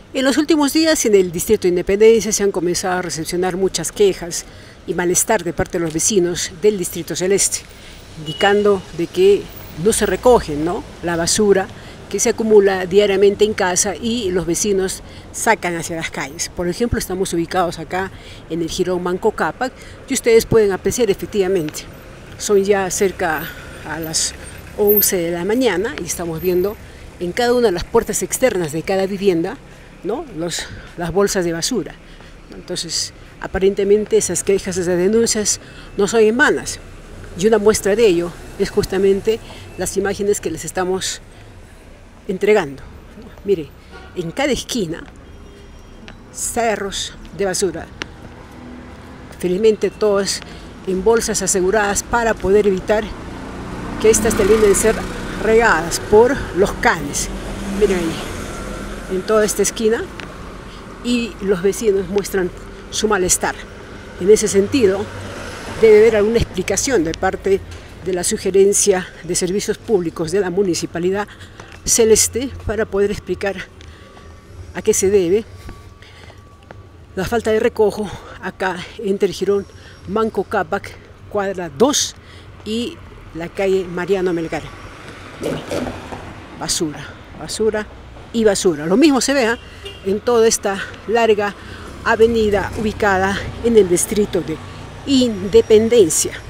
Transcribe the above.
En los últimos días en el Distrito de Independencia se han comenzado a recepcionar muchas quejas y malestar de parte de los vecinos del Distrito Celeste, indicando de que no se recoge, la basura que se acumula diariamente en casa y los vecinos sacan hacia las calles. Por ejemplo, estamos ubicados acá en el Jirón Manco Cápac y ustedes pueden apreciar efectivamente. Son ya cerca a las 11 de la mañana y estamos viendo en cada una de las puertas externas de cada vivienda las bolsas de basura. Entonces, aparentemente esas quejas, esas denuncias no son en vanas. Y una muestra de ello es justamente las imágenes que les estamos entregando. Mire, en cada esquina, cerros de basura. Felizmente todos en bolsas aseguradas para poder evitar que estas terminen de ser regadas por los canes. Miren ahí, en toda esta esquina, y los vecinos muestran su malestar. En ese sentido, debe haber alguna explicación de parte de la Sugerencia de Servicios Públicos de la Municipalidad Celeste para poder explicar a qué se debe la falta de recojo acá entre el Jirón Manco Cápac, cuadra 2 y la calle Mariano Melgar. Basura, basura y basura. Lo mismo se ve en toda esta larga avenida ubicada en el distrito de Independencia.